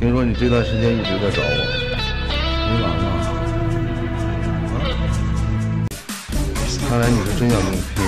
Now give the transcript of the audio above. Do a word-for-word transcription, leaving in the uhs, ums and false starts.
听说你这段时间一直在找我，没完了？啊？看来你是真想跟我拼。